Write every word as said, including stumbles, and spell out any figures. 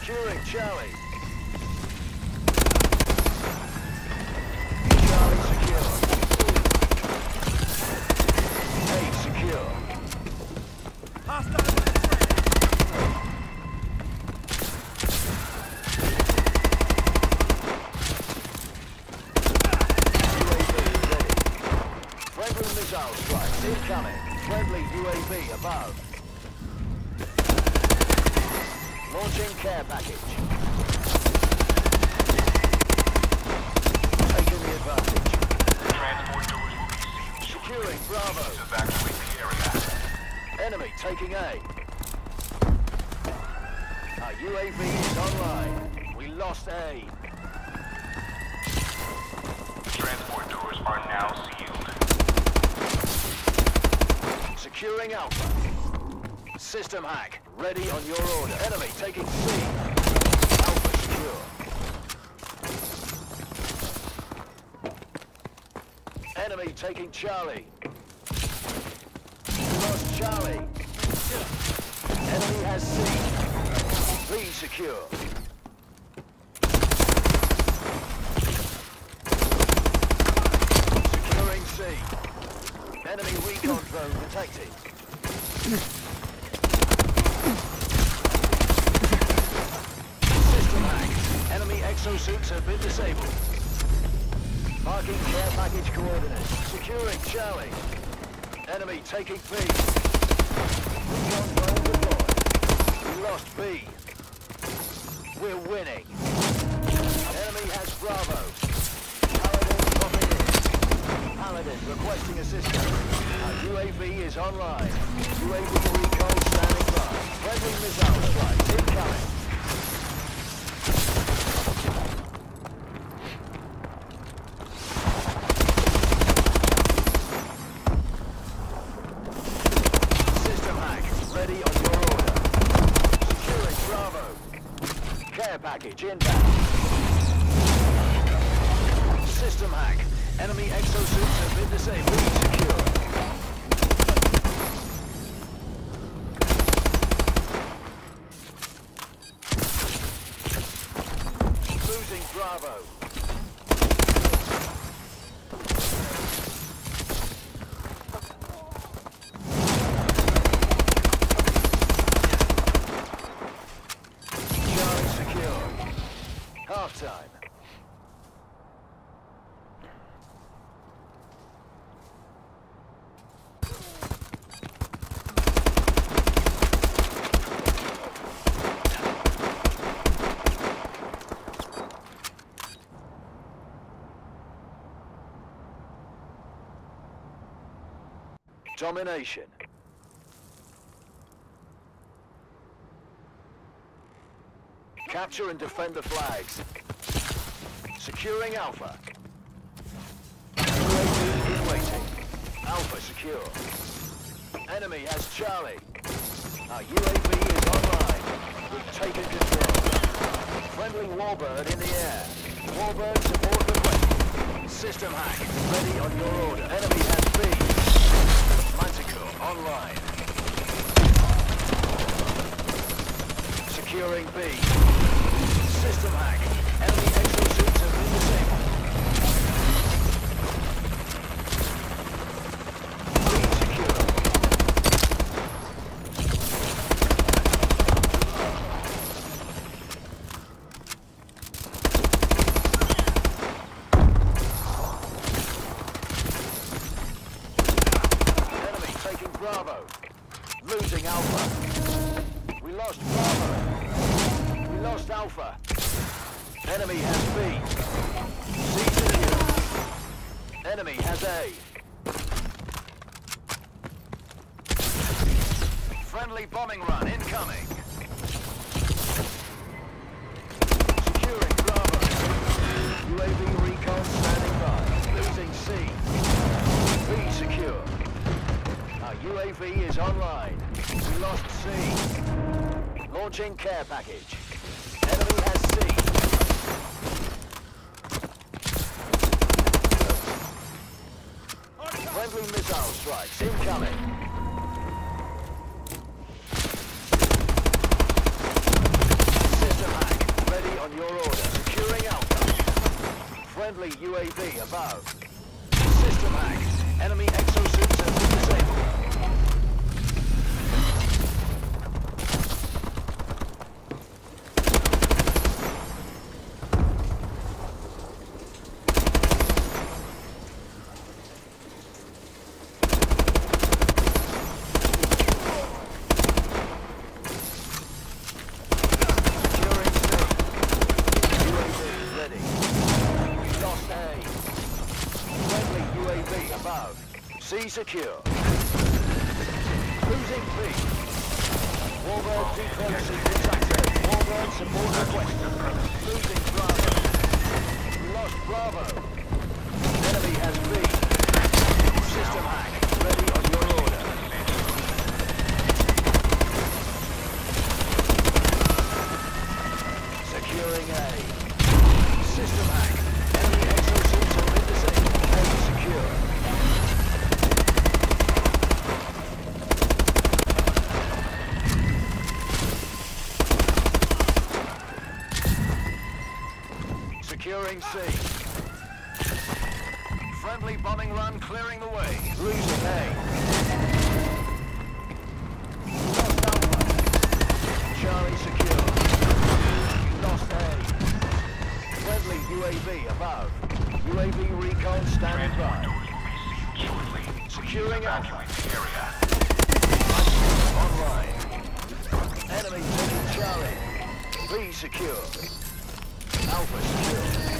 Securing Charlie. Charlie secure. A secure. Hostile. Friendly missile strikes incoming. Friendly U A V above. Launching care package. Taking the advantage. Transport doors will be sealed. Securing Bravo. Evacuate the area. Enemy taking A. Our U A V is online. We lost A. Transport doors are now sealed. Securing Alpha. System hack. Ready on your order. Enemy taking C. Alpha secure. Enemy taking Charlie. We lost Charlie. Enemy has C. B secure. Securing C. Enemy recon drone detected. System hack. Enemy exosuits have been disabled. Marking care package coordinates. Securing Charlie. Enemy taking B. Recon drone deployed. We lost B. We're winning. Enemy has Bravo. Paladin dropping in. Paladin requesting assistance. Our U A V is online. U A V recon standing by. Friendly missile strikes incoming. System hack, ready on your order. Securing Bravo. Care package inbound. System hack. Enemy exosuits have been disabled. Secure. Losing Bravo. Charlie secure. Half time. Domination. Capture and defend the flags. Securing Alpha. U A V is waiting. Alpha secure. Enemy has Charlie. Our U A V is online. We've taken control. Friendly Warbird in the air. Warbird support requested. System hack. Ready on your order. Enemy has B. Manticore online. Securing B. System hack. Enemy exosuits have been disabled. B secure. Enemy taking Bravo. Losing Alpha. We lost Bravo. We lost Alpha. Enemy has B. C secure. Enemy has A. Friendly bombing run incoming. Securing Bravo. U A V recon standing by. Losing C. B secure. Our U A V is online. We lost C. Launching care package. Enemy has C. Friendly missile strikes incoming. System Friendly U A V above. System hack. Enemy exosuits have been disabled. C secure. Losing B. Warbird decoy sequence active. Warbird support requested. Losing Bravo. We lost Bravo. Enemy has B. System hack. Ready on your order. Securing A. System hack. Enemy exosuits have been disabled. A secure. Securing C. Friendly bombing run clearing the way. Losing A. Lost Alpha. Charlie secure. Lost A. Friendly U A V above. U A V recon standing by. Securing Alpha. Online. Enemy taking Charlie. B secure. Alpha secure.